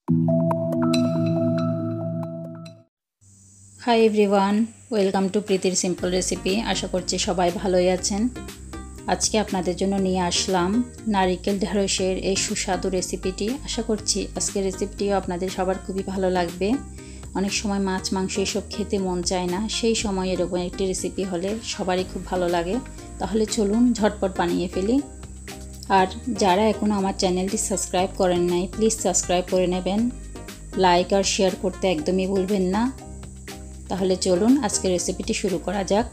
High everyone, welcome to প্রীতির simple recipe. আশা করছি সবাই ভালোই আছেন। আজকে আপনাদের জন্য নিয়ে আসলাম নারিকেল ঢেঁড়সের এই সুস্বাদু রেসিপিটি। আশা করছি আজকের রেসিপিটিও আপনাদের সবার খুবই ভালো লাগবে। অনেক সময় মাছ মাংস এসব খেতে মন চায় না, সেই সময় এরকম একটি রেসিপি হলে সবারই খুব ভালো লাগে। তাহলে চলুন ঝটপট বানিয়ে ফেলি। আর যারা এখনও আমার চ্যানেলটি সাবস্ক্রাইব করেন নাই, প্লিজ সাবস্ক্রাইব করে নেবেন। লাইক আর শেয়ার করতে একদমই ভুলবেন না। তাহলে চলুন আজকের রেসিপিটি শুরু করা যাক।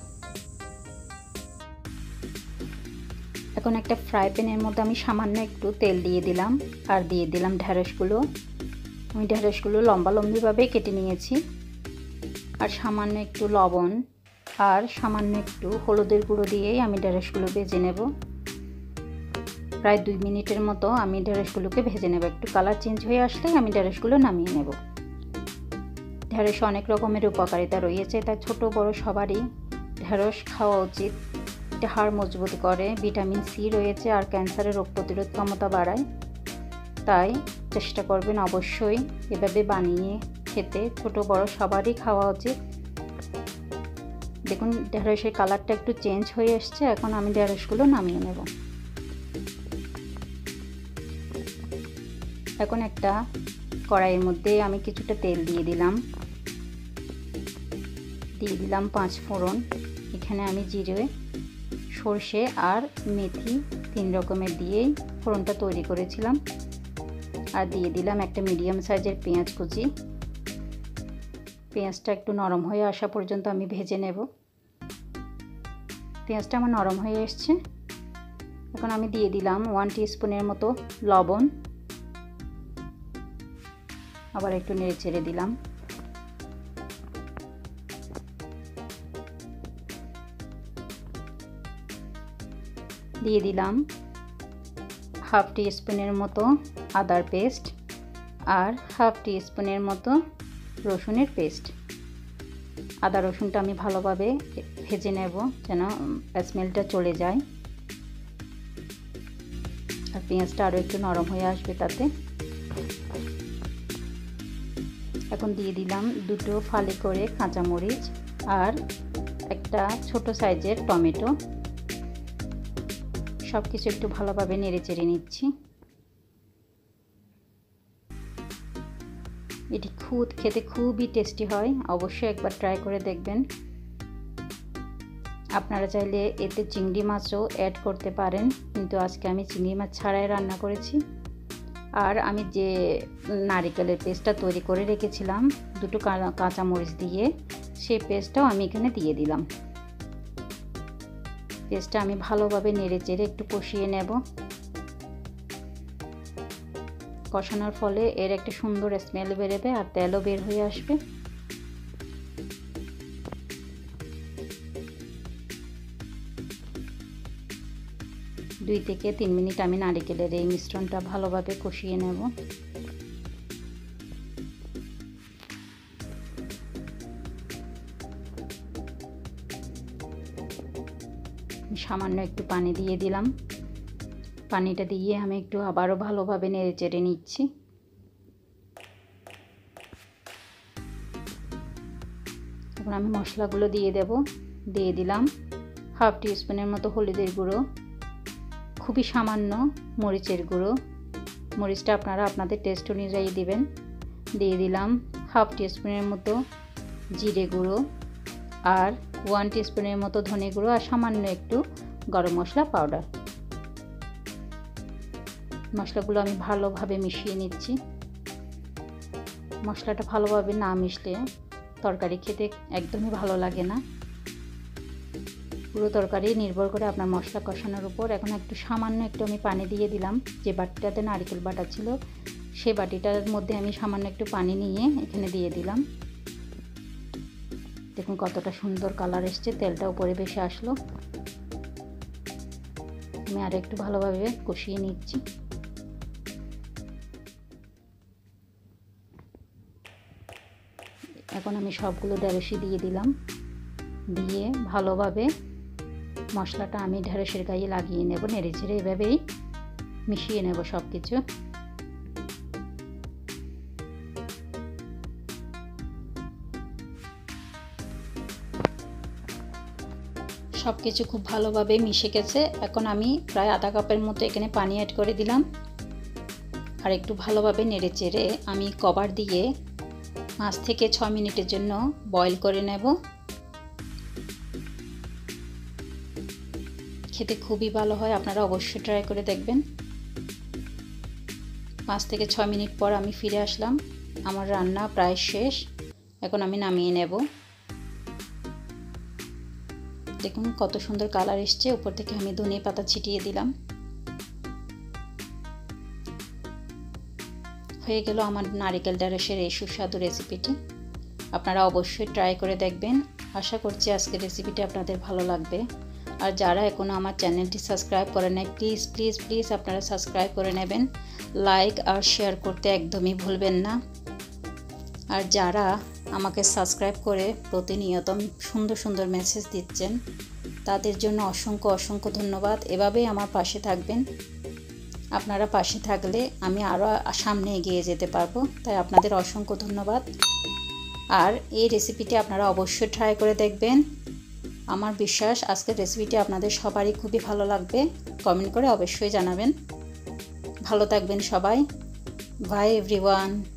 এখন একটা ফ্রাই প্যানের মধ্যে আমি সামান্য একটু তেল দিয়ে দিলাম আর দিয়ে দিলাম ঢেঁড়সগুলো। আমি ঢেঁড়সগুলো লম্বালম্বিভাবে কেটে নিয়েছি। আর সামান্য একটু লবণ আর সামান্য একটু হলুদের গুঁড়ো দিয়েই আমি ঢেঁড়সগুলো ভেজে নেব। প্রায় 2 মিনিটের মতো আমি ঢেঁড়সগুলোকে ভেজে নেব। একটু কালার চেঞ্জ হয়ে আসলে আমি ঢেঁড়সগুলো নামিয়ে নেব। ঢেঁড়স অনেক রকমের উপকারিতা রয়েছে, তাই ছোট বড় সবারই ঢেঁড়স খাওয়া উচিত। এটা হাড় মজবুত করে, ভিটামিন সি রয়েছে আর ক্যান্সারের রোগ প্রতিরোধ ক্ষমতা বাড়ায়। তাই চেষ্টা করবেন অবশ্যই এভাবে বানিয়ে খেতে। ছোট বড় সবারই খাওয়া উচিত। দেখুন ঢেঁড়সের কালারটা একটু চেঞ্জ হয়ে এসছে। এখন আমি ঢেঁড়সগুলো নামিয়ে নেব। এখন একটা কড়াইয়ের মধ্যে আমি কিছুটা তেল দিয়ে দিলাম। 5 ফোড়ন। এখানে আমি জিরে, সর্ষে আর মেথি 3 রকমের দিয়েই ফোড়নটা তৈরি করেছিলাম। আর দিয়ে দিলাম একটা মিডিয়াম সাইজের পেঁয়াজ কুচি। পেঁয়াজটা একটু নরম হয়ে আসা পর্যন্ত আমি ভেজে নেব। পেঁয়াজটা আমার নরম হয়ে এসছে। এখন আমি দিয়ে দিলাম 1 টিস্পুনের মতো লবণ। আবার একটু নেড়ে চেড়ে দিলাম। দিয়ে দিলাম হাফ টিস্পুনের মতো আদার পেস্ট আর হাফ টিস্পুনের মতো রসুনের পেস্ট। আদা রসুনটা আমি ভালোভাবে ভেজে নেব যেন স্মেলটা চলে যায়। আর পেঁয়াজটা আরও একটু নরম হয়ে আসবে তাতে। এখন দিয়ে দিলাম 2 ফালি করে কাঁচামরিচ আর একটা ছোট সাইজের টমেটো। সব কিছু একটু ভালোভাবে নেড়ে চেড়ে নিচ্ছি। এটি খেতে খুবই টেস্টি হয়, অবশ্যই একবার ট্রাই করে দেখবেন। আপনারা চাইলে এতে চিংড়ি মাছও অ্যাড করতে পারেন, কিন্তু আজকে আমি চিংড়ি মাছ ছাড়াই রান্না করেছি। আর আমি যে নারিকেলের পেস্টটা তৈরি করে রেখেছিলাম 2 কাঁচামরিচ দিয়ে, সেই পেস্টটাও আমি এখানে দিয়ে দিলাম। পেস্টটা আমি ভালোভাবে নেড়ে চেড়ে একটু কষিয়ে নেব। কষানোর ফলে এর একটা সুন্দর স্মেল বেরোবে আর তেলও বের হয়ে আসবে। দুই থেকে 3 মিনিট আমি নারিকেলের এই মিশ্রণটা ভালোভাবে কষিয়ে নেব। সামান্য একটু পানি দিয়ে দিলাম। পানিটা দিয়ে আমি একটু আবারও ভালোভাবে নেড়ে চেড়ে নিচ্ছি। এখন আমি মশলাগুলো দিয়ে দেব। দিয়ে দিলাম হাফ টিস্পুনের মতো হলুদের গুঁড়ো, খুবই সামান্য মরিচের গুঁড়ো। মরিচটা আপনারা আপনাদের টেস্ট অনুযায়ী দিবেন। দিয়ে দিলাম হাফ টিস্পুনের মতো জিরে গুঁড়ো আর 1 টিস্পুনের মতো ধনে গুঁড়ো আর সামান্য একটু গরম মশলা পাউডার। মশলাগুলো আমি ভালোভাবে মিশিয়ে নিচ্ছি। মশলাটা ভালোভাবে না মিশলে তরকারি খেতে একদমই ভালো লাগে না। পুরো তরকারি নির্ভর করে আপনার মশলা কষানোর উপর। এখন একটু সামান্য একটু আমি পানি দিয়ে দিলাম। যে বাটিটাতে নারকেল বাটা ছিল সেই বাটিটার মধ্যে আমি সামান্য একটু পানি নিয়ে এখানে দিয়ে দিলাম। দেখুন কতটা সুন্দর কালার এসছে, তেলটা উপরে ভেসে আসলো। আমি আর একটু ভালোভাবে কষিয়ে নিচ্ছি। এখন আমি সবগুলো ঢেঁড়সই দিয়ে দিলাম। দিয়ে ভালোভাবে মশলাটা আমি ঢেঁড়সের গায়ে লাগিয়ে নেব। নেড়ে চেড়ে এভাবেই মিশিয়ে নেব সব কিছু। সব কিছু খুব ভালোভাবে মিশে গেছে। এখন আমি প্রায় আধা কাপের মতো এখানে পানি অ্যাড করে দিলাম আর একটু ভালোভাবে নেড়ে চেড়ে আমি কভার দিয়ে 5 থেকে 6 মিনিটের জন্য বয়েল করে নেব। খেতে খুবই ভালো হয়, আপনারা অবশ্যই ট্রাই করে দেখবেন। 5 থেকে 6 মিনিট পর আমি ফিরে আসলাম। আমার রান্না প্রায় শেষ, এখন আমি নামিয়ে নেব। দেখুন কত সুন্দর কালার এসছে। উপর থেকে আমি ধনিয়া পাতা ছিটিয়ে দিলাম। হয়ে গেল আমার নারিকেল ঢ্যাঁড়সের এই সুস্বাদু রেসিপিটি। আপনারা অবশ্যই ট্রাই করে দেখবেন। আশা করছি আজকের রেসিপিটি আপনাদের ভালো লাগবে। আর যারা এখনও আমার চ্যানেলটি সাবস্ক্রাইব করে নাই, প্লিজ প্লিজ প্লিজ আপনারা সাবস্ক্রাইব করে নেবেন। লাইক আর শেয়ার করতে একদমই ভুলবেন না। আর যারা আমাকে সাবস্ক্রাইব করে প্রতিনিয়ত সুন্দর সুন্দর মেসেজ দিচ্ছেন, তাদের জন্য অসংখ্য অসংখ্য ধন্যবাদ। এভাবেই আমার পাশে থাকবেন। আপনারা পাশে থাকলে আমি আরও সামনে এগিয়ে যেতে পারবো, তাই আপনাদের অসংখ্য ধন্যবাদ। আর এই রেসিপিটি আপনারা অবশ্যই ট্রাই করে দেখবেন। আমার বিশ্বাস আজকের রেসিপিটি আপনাদের সবারই খুবই ভালো লাগবে। কমেন্ট করে অবশ্যই জানাবেন। ভালো থাকবেন সবাই। Bye everyone.